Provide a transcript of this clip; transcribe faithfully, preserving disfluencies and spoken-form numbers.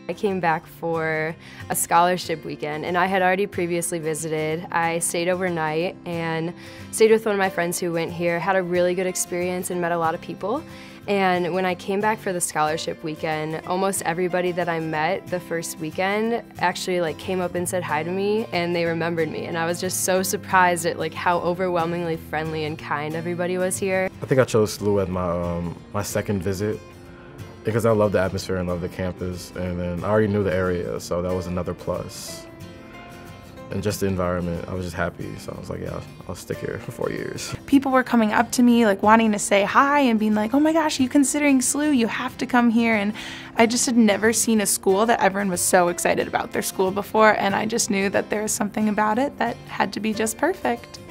I came back for a scholarship weekend, and I had already previously visited. I stayed overnight and stayed with one of my friends who went here, had a really good experience and met a lot of people. And when I came back for the scholarship weekend, almost everybody that I met the first weekend actually like came up and said hi to me, and they remembered me. And I was just so surprised at like how overwhelmingly friendly and kind everybody was here. I think I chose S L U as my, um, my second visit because I love the atmosphere and love the campus, and then I already knew the area, so that was another plus. And just the environment, I was just happy, so I was like, yeah, I'll, I'll stick here for four years. People were coming up to me, like wanting to say hi and being like, oh my gosh, are you considering S L U? You have to come here. And I just had never seen a school that everyone was so excited about their school before, and I just knew that there was something about it that had to be just perfect.